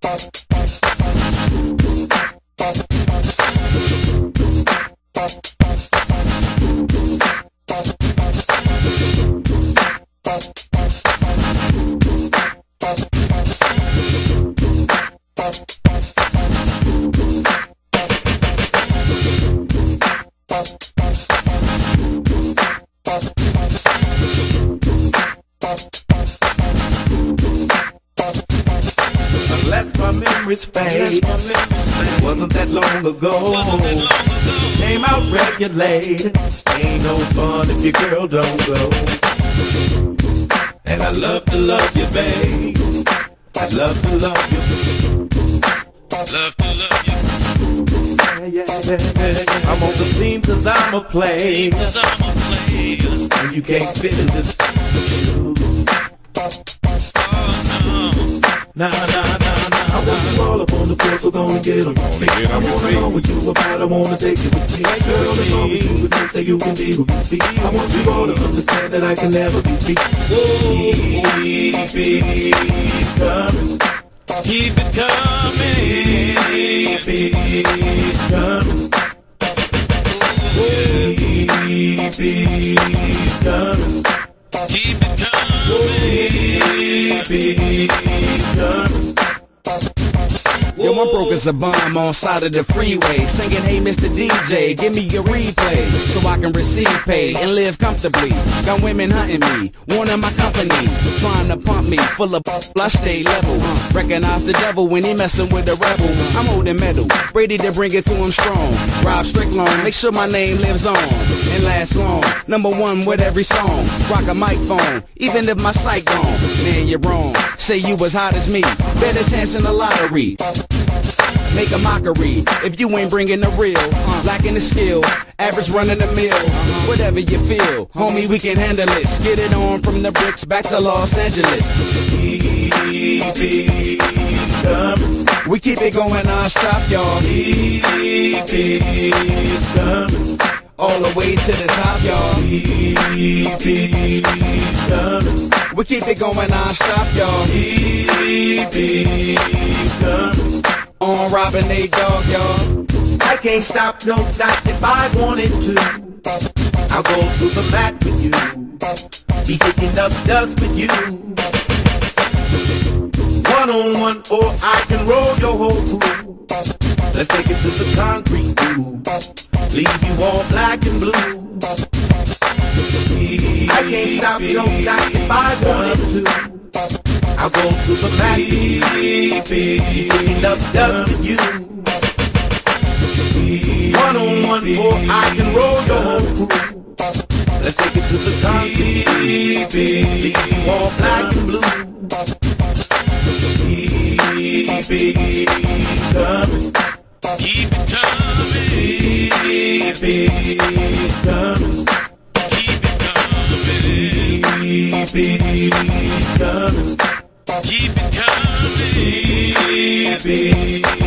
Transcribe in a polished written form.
Unless my memories fade, it wasn't that long ago. Came out regulated. Ain't no fun if your girl don't go. And I love to love you, babe. I love to love you. Love to love you. Yeah. I'm on the team 'cause I'm a player. And you can't fit in this shoes. Nah. I want you all up on the floor, so gonna get on your feet. I wanna know what you about, I wanna take you with me. Girl, as long as you with me, say you can be who you be. I want you all to understand that I can never be beat. Keep it coming. Keep it coming. Keep it coming. Keep it coming. Keep it coming. Keep it coming. Yo, I'm broke as a bomb on side of the freeway, singing, hey, Mr. DJ, give me your replay, so I can receive pay and live comfortably. Got women hunting me, wanting my company, trying to pump me, full of I stay level. Recognize the devil when he messing with a rebel. I'm holding metal, ready to bring it to him strong. Rob Strickland, make sure my name lives on and lasts long. #1 with every song, rock a microphone, even if my sight gone. Man, you're wrong, say you as hot as me, better chance in the lottery. Make a mockery if you ain't bringing the real. Lacking the skill, average running the mill. Whatever you feel, homie, we can handle it. Get it on from the bricks back to Los Angeles. Keep it coming. We keep it going non-stop, y'all. Keep it coming. All the way to the top, y'all. Keep it coming. We keep it going non-stop, y'all. Keep it coming. On Robin A. Dog, y'all. I can't stop, no, not if I wanted to. I'll go to the mat with you. Be kicking up dust with you. One-on-one, or I can roll your whole crew. Let's take it to the concrete groove. Leave you all black and blue. I can't stop, no, not if I wanted to. I'll go to the mat, picking up dust with you. One-on-one, or I can roll your whole crew. Let's take it to the concrete, leave you all black and blue. Keep it coming. Keep it coming. Keep it coming. Keep it coming. Keep it coming. Keep it coming. Keep it